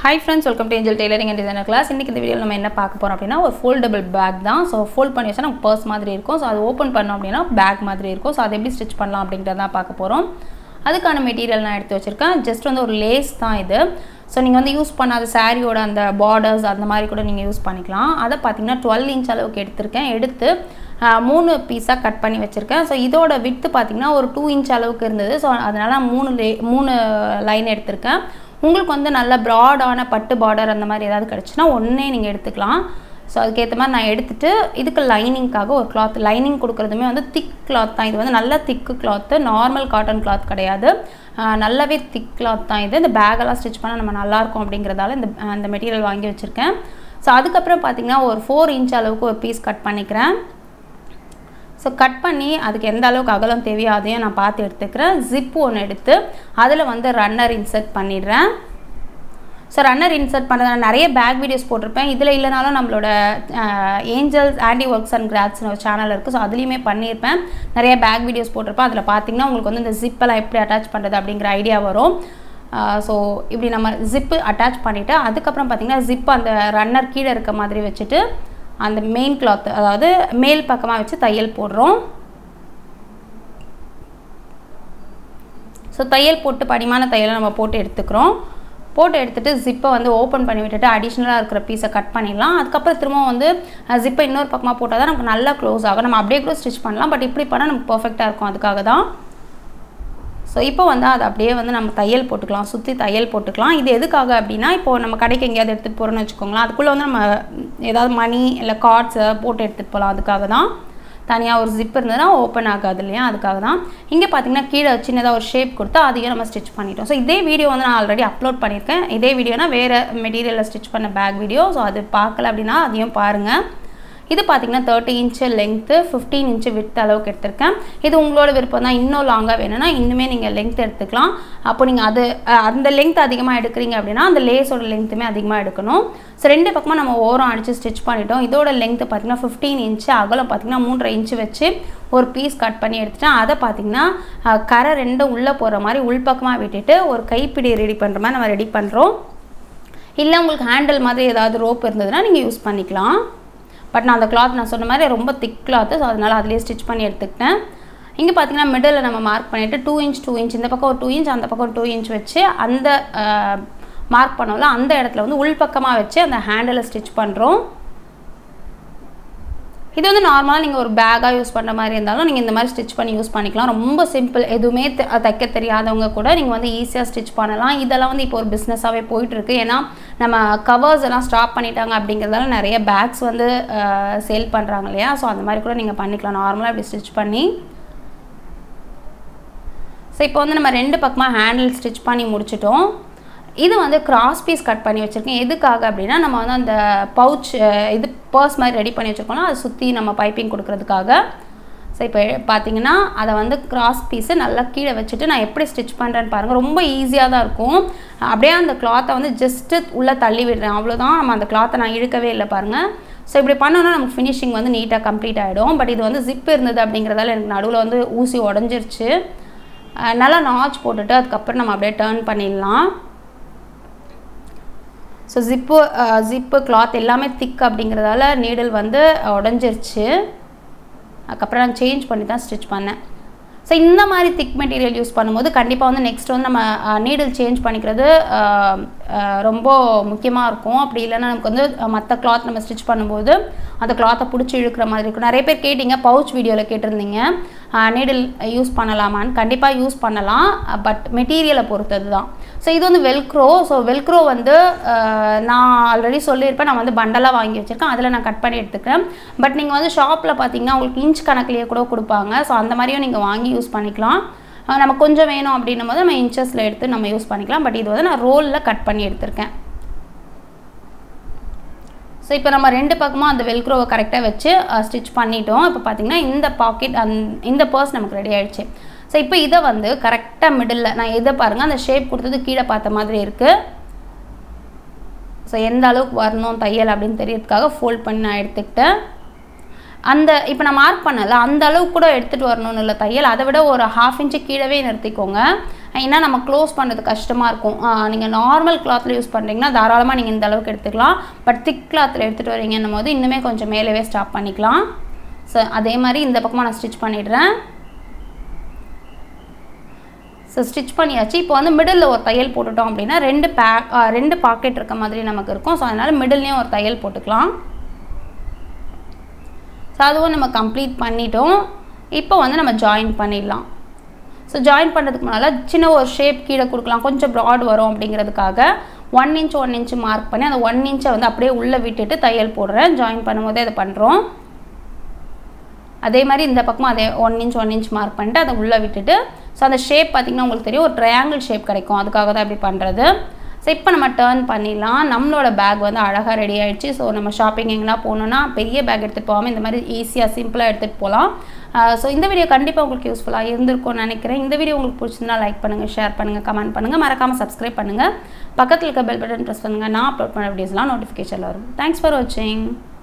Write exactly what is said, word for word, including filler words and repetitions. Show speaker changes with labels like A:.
A: Hi friends, welcome to Angel Tailoring and Designer class. இன்னைக்கு இந்த வீடியோல நம்ம என்ன பார்க்க போறோம் அப்படினா ஒரு foldable bag தான். So fold பண்ணி வச்சா நமக்கு purse மாதிரி இருக்கும். So அது ஓபன் பண்ணோம் அப்படினா bag மாதிரி இருக்கும். So அதை எப்படி ஸ்டிட்ச் பண்ணலாம் அப்படிங்கறத தான் பார்க்க போறோம். அதுக்கான மெட்டீரியல் நான் எடுத்து வச்சிருக்கேன். ஜஸ்ட் வந்து ஒரு லேஸ் தான் இது. So நீங்க வந்து யூஸ் பண்ணாத சாரியோட அந்த borders அந்த மாதிரி கூட நீங்க யூஸ் பண்ணிக்கலாம். அத பாத்தீங்கன்னா twelve inch அளவுக்கு எடுத்துர்க்கேன். எடுத்து மூணு பீஸா கட் பண்ணி வச்சிருக்கேன். So இதோட width பாத்தீங்கன்னா ஒரு two inch அளவுக்கு இருந்தது. So அதனால மூணு மூணு லைன் எடுத்துர்க்கேன். உங்களுக்கு வந்து நல்ல broad-ஆன பட்டு border அந்த மாதிரி ஏதாவது கிடைச்சுனா ஒண்ணே நீங்க எடுத்துக்கலாம். சோ அதுக்கு ஏத்த மாதிரி நான் எடுத்துட்டு இதுக்கு லைனிங்காக ஒரு cloth லைனிங் கொடுக்கிறதுமே வந்து thick cloth தான். இது வந்து நல்ல thick cloth, normal cotton cloth கிடையாது. நல்லாவே thick cloth தான் இது. இந்த பேக் எல்லாம் ஸ்டிட்ச் பண்ணா நம்ம நல்லா இருக்கும் அப்படிங்கறதால இந்த அந்த மெட்டீரியல் வாங்கி வச்சிருக்கேன். சோ அதுக்கு அப்புறம் பாத்தீங்கன்னா ஒரு four inch அளவுக்கு ஒரு பீஸ் கட் பண்ணிக்கிறேன். So கட் பண்ணி அதுக்கு எந்த அளவுக்கு அகலம் தேவையோ அதையும் நான் பார்த்து எடுத்துக்கிறேன். zip ஒன்னு எடுத்து அதுல வந்து ரன்னர் இன்சர்ட் பண்ணிடுறேன். சோ ரன்னர் இன்சர்ட் பண்ணத நான் நிறைய பேக் வீடியோஸ் போட்டுருப்பேன். இதுல இல்லனாலும் நம்மளோட angels handy works and crafts ஒரு சேனல் இருக்கு. சோ அதுலயுமே பண்ணிருப்பேன். நிறைய பேக் வீடியோஸ் போட்டுருப்பேன். அதுல பாத்தீங்கன்னா உங்களுக்கு வந்து இந்த zip எல்லாம் எப்படி அட்டாச் பண்றது அப்படிங்கற ஐடியா வரும். சோ இப்படி நம்ம zip அட்டாச் பண்ணிட்டு அதுக்கு அப்புறம் பாத்தீங்கன்னா zip அந்த ரன்னர் கீழ இருக்க மாதிரி வச்சிட்டு அந்த மெயின் cloth அதாவது மேல் பக்கமா வச்சு தையல் போடுறோம். சோ தையல் போட்டு படிமான தையலை நம்ம போட்டு எடுத்துக்கிறோம். போட்டு எடுத்துட்டு zip-ஐ வந்து ஓபன் பண்ணி விட்டுட்டு அடிஷனலா இருக்கிற பீஸை கட் பண்ணிடலாம். அதுக்கு அப்புறம் திரும்ப வந்து zip-ஐ இன்னொரு பக்கமா போட்டா தான் நமக்கு நல்லா க்ளோஸ் ஆகும். நம்ம அப்படியே கூட ஸ்டிட்ச் பண்ணலாம். பட் இப்படி பண்ணா நமக்கு பெர்ஃபெக்ட்டா இருக்கும். அதுக்காக தான். சோ இப்போ வந்து அது அப்படியே வந்து நம்ம தையல் போட்டுக்கலாம். சுத்தி தையல் போட்டுக்கலாம். இது எதுக்காக அப்படினா இப்போ நம்ம கடைக்கு எங்கயாவது எடுத்துட்டு போறோம்னு வெச்சுக்கோங்க. அதுக்குள்ள வந்து நம்ம ஏதாவது மணி இல்ல கார்ட்ஸ் போட்டு எடுத்துட்டு போலாம். அதுக்காக தான். தனியா ஒரு zip இருந்ததுனா ஓபன் ஆகாது இல்லையா? அதுக்காக தான். இங்க பாத்தீங்கன்னா கீழ சின்னதா ஒரு ஷேப் கொடுத்து அதையும் நம்ம ஸ்டிட்ச் பண்ணிட்டோம். சோ இதே வீடியோ வந்து நான் ஆல்ரெடி அப்லோட் பண்ணிருக்கேன். இதே வீடியோனா வேற மெட்டீரியல்ல ஸ்டிட்ச் பண்ண பேக் வீடியோ. சோ அது பார்க்கல அப்படினா அதையும் பாருங்க. இது பாத்தீங்கன்னா thirty inch length, fifteen inch width அளவுக்கு எடுத்துர்க்கேன். இது உங்களோட விருப்பம் தான். இன்னும் லாங்கா வேணும்னா இன்னுமே நீங்க length எடுத்துக்கலாம். அப்போ நீங்க அது அந்த length அதிகமா எடுக்கறீங்க அப்படினா அந்த லேஸோட lengthமே அதிகமா எடுக்கணும். சோ ரெண்டு பக்கமா நம்ம ஓரம் அடிச்சு ஸ்டிட்ச் பண்ணிட்டோம். இதோட length பாத்தீங்கன்னா fifteen inch, அகலம் பாத்தீங்கன்னா three point five inch வச்சு ஒரு பீஸ் கட் பண்ணி எடுத்துட்டேன். அத பாத்தீங்கன்னா கரை ரெண்டு உள்ள போற மாதிரி உள்பக்கமா விட்டுட்டு ஒரு கைப்பிடி ரெடி பண்ற மாதிரி நம்ம ரெடி பண்றோம். இல்ல உங்களுக்கு ஹேண்டில் மாதிரி ஏதாவது ரோப் இருந்ததுனா நீங்க யூஸ் பண்ணிக்கலாம். பட் நான் அந்த cloth நான் சொன்ன மாதிரி ரொம்ப thick cloth. சோ அதனால அதுலயே ஸ்டிட்ச் பண்ணி எடுத்துக்கிட்டேன். இங்க பாத்தீங்கன்னா மிடில்ல நம்ம மார்க் பண்ணிட்டு two inch two inch இந்த பக்கம் ஒரு two inch அந்த பக்கம் two inch வச்சு அந்த மார்க் பண்ணோம்ல அந்த இடத்துல வந்து உள் பக்கமா வச்சு அந்த ஹேண்டில ஸ்டிட்ச் பண்றோம். இது வந்து நார்மலா நீங்க ஒரு பேக்கா யூஸ் பண்ற மாதிரி இருந்தாலும் நீங்க இந்த மாதிரி ஸ்டிட்ச் பண்ணி யூஸ் பண்ணிக்கலாம். ரொம்ப சிம்பிள். எதுவுமே தைக்க தெரியாதவங்க கூட நீங்க வந்து ஈஸியா ஸ்டிட்ச் பண்ணலாம். இதெல்லாம் வந்து இப்போ ஒரு பிசினஸாவே போயிட்டு இருக்கு. ஏனா நம்ம கவர்ஸ் எல்லாம் ஸ்டாப் பண்ணிட்டாங்க அப்படிங்கறதால நிறைய பேக்ஸ் வந்து சேல் பண்றாங்க இல்லையா? சோ அந்த மாதிரி கூட நீங்க பண்ணிக்கலாம். நார்மலா இப்படி ஸ்டிட்ச் பண்ணி. சோ இப்போ வந்து நம்ம ரெண்டு பக்கமா ஹேண்டில் ஸ்டிட்ச் பண்ணி முடிச்சிட்டோம். இது வந்து கிராஸ் பீஸ் கட் பண்ணி வச்சிருக்கேன். எதுக்காக அப்படினா நம்ம வந்து அந்த பவுச் இது பர்ஸ் மாதிரி ரெடி பண்ணி வச்சிருக்கோம்ல அது சுத்தி நம்ம பைப்பிங் கொடுக்கிறதுக்காக. சோ இப்போ பாத்தீங்கன்னா அத வந்து கிராஸ் பீஸ் நல்லா கீழ வச்சிட்டு நான் எப்படி ஸ்டிட்ச் பண்றேன்னு பாருங்க. ரொம்ப ஈஸியா தான் இருக்கும். அப்படியே அந்த cloth-ஐ வந்து ஜஸ்ட் உள்ள தள்ளி விடுறேன். அவ்வளவுதான். நம்ம அந்த cloth-ஐ நான் இழுக்கவே இல்ல பாருங்க. சோ இப்படி பண்ணோம்னா நமக்கு ஃபினிஷிங் வந்து நீட்டா கம்ப்ளீட் ஆயிடும். பட் இது வந்து zip இருந்தது அப்படிங்கறதால எனக்கு நடுவுல வந்து ஊசி உடைஞ்சிருச்சு. நல்லா நாட்ச் போட்டுட்டு அதுக்கு அப்புறம் நம்ம அப்படியே டர்ன் பண்ணிடலாம். சோ zip zip cloth எல்லாமே thick அப்படிங்கறதால நீடில் வந்து உடைஞ்சிருச்சு. அதுக்கு அப்புறம் நான் சேஞ்ச் பண்ணி தான் ஸ்டிட்ச் பண்ணேன். சோ இந்த மாதிரி thick மெட்டீரியல் யூஸ் பண்ணும்போது கண்டிப்பா வந்து நெக்ஸ்ட் வந்து நம்ம நீடில் சேஞ்ச் பண்ணிக்கிறது ரொம்ப முக்கியமா இருக்கும். அப்படி இல்லனா நமக்கு வந்து மத்த cloth நம்ம ஸ்டிட்ச் பண்ணும்போது அந்த cloth-ஐ புடிச்சு இழுக்கிற மாதிரி இருக்கும். நிறைய பேர் கேட்டிங்க பவுச் வீடியோல கேட்டிருந்தீங்க. நீடில் யூஸ் பண்ணலாமான்னு. கண்டிப்பா யூஸ் பண்ணலாம். பட் மெட்டீரியலை பொறுத்தது தான். சோ இது வந்து வெல்க்ரோ. சோ வெல்க்ரோ வந்து நான் ஆல்ரெடி சொல்லிருப்பேன். நான் வந்து பண்டலா வாங்கி வச்சிருக்கேன். அதுல நான் கட் பண்ணி எடுத்துக்கிறேன். பட் நீங்க வந்து ஷாப்ல பாத்தீங்கன்னா உங்களுக்கு இன்ச் கணக்குலயே கூட கொடுப்பாங்க. சோ அந்த மாதிரியும் நீங்க வாங்கி யூஸ் பண்ணிக்கலாம். நம்ம கொஞ்சம் வேணும் அப்படினும்போது நம்ம இன்ச்சஸ்ல எடுத்து நம்ம யூஸ் பண்ணிக்கலாம். பட் இது வந்து நான் ரோல்ல கட் பண்ணி எடுத்துர்க்கேன். சோ இப்போ நம்ம ரெண்டு பக்கமா அந்த வெல்க்ரோவை கரெக்ட்டா வச்சு ஸ்டிட்ச் பண்ணிட்டோம். இப்போ பாத்தீங்கன்னா இந்த பாக்கெட் இந்த பர்ஸ் நமக்கு ரெடி ஆயிடுச்சு. சோ இப்போ இத வந்து கரெக்ட்டா மிடில்ல நான் இத பாருங்க அந்த ஷேப் கொடுத்தது கீழ பார்த்த மாதிரி இருக்கு. சோ எந்த அளவுக்கு வரணும் தையல் அப்படினு தெரியறதுக்காக ஃபோல்ட் பண்ணி நான் எடுத்துக்கிட்டேன். அந்த இப்போ நான் மார்க் பண்ணல அந்த அளவுக்கு கூட எடுத்துட்டு வரணும்னு இல்ல தையல். அதை விட ஒரு half inch கீழவே நிறுத்திக்கோங்க. ஏன்னா நம்ம க்ளோஸ் பண்ணுறது கஷ்டமாக இருக்கும். நீங்கள் நார்மல் கிளாத்தில் யூஸ் பண்ணுறீங்கன்னா தாராளமாக நீங்கள் இந்த அளவுக்கு எடுத்துக்கலாம். பட் திக் கிளாத்தில் எடுத்துகிட்டு வரீங்கன்னும் போது இன்னுமே கொஞ்சம் மேலேவே ஸ்டாப் பண்ணிக்கலாம். ஸோ அதே மாதிரி இந்த பக்கமாக நான் ஸ்டிச் பண்ணிடுறேன். ஸோ ஸ்டிச் பண்ணியாச்சு. இப்போ வந்து மிடில் ஒரு தையல் போட்டுட்டோம் அப்படின்னா ரெண்டு பேக் ரெண்டு பாக்கெட் இருக்க மாதிரி நமக்கு இருக்கும். ஸோ அதனால் மிடில்லையும் ஒரு தையல் போட்டுக்கலாம். ஸோ அதுவும் நம்ம கம்ப்ளீட் பண்ணிட்டோம். இப்போ வந்து நம்ம ஜாயின் பண்ணிடலாம். ஸோ ஜாயின் பண்ணுறதுக்கு முன்னால் சின்ன ஒரு ஷேப் கீழே கொடுக்கலாம், கொஞ்சம் ப்ராட் வரும் அப்படிங்கிறதுக்காக one inch one inch mark பண்ணி அந்த ஒன் இன்ச்சை வந்து அப்படியே உள்ளே விட்டுட்டு தையல் போடுறேன். ஜாயின் பண்ணும்போதே அதை பண்ணுறோம். அதே மாதிரி இந்த பக்கமும் அதே one inch one inch mark பண்ணிட்டு அதை உள்ளே விட்டுட்டு ஸோ அந்த ஷேப் பார்த்திங்கன்னா உங்களுக்கு தெரியும் ஒரு ட்ரையாங்கிள் ஷேப் கிடைக்கும். அதுக்காக தான் இப்படி பண்ணுறது. ஸோ இப்போ நம்ம டர்ன் பண்ணிடலாம். நம்மளோட பேக் வந்து அழகாக ரெடி ஆகிடுச்சு. ஸோ நம்ம ஷாப்பிங் எங்கன்னா போகணுன்னா பெரிய பேக் எடுத்துகிட்டு போகாமல் இந்த மாதிரி ஈஸியாக சிம்பிளாக எடுத்துகிட்டு போகலாம். ஸோ இந்த வீடியோ கண்டிப்பாக உங்களுக்கு யூஸ்ஃபுல்லாக இருந்திருக்கும்னு நினைக்கிறேன். இந்த வீடியோ உங்களுக்கு பிடிச்சிருந்தா லைக் பண்ணுங்கள், ஷேர் பண்ணுங்கள், கமெண்ட் பண்ணுங்கள், மறக்காமல் சப்ஸ்கிரைப் பண்ணுங்கள். பக்கத்தில் இருக்க பெல் பட்டன் ப்ரெஸ் பண்ணுங்கள். நான் அப்லோட் பண்ண வீடியோஸ்லாம் நோட்டிஃபிகேஷனில் வரும். தேங்க்ஸ் ஃபார் வாட்சிங்.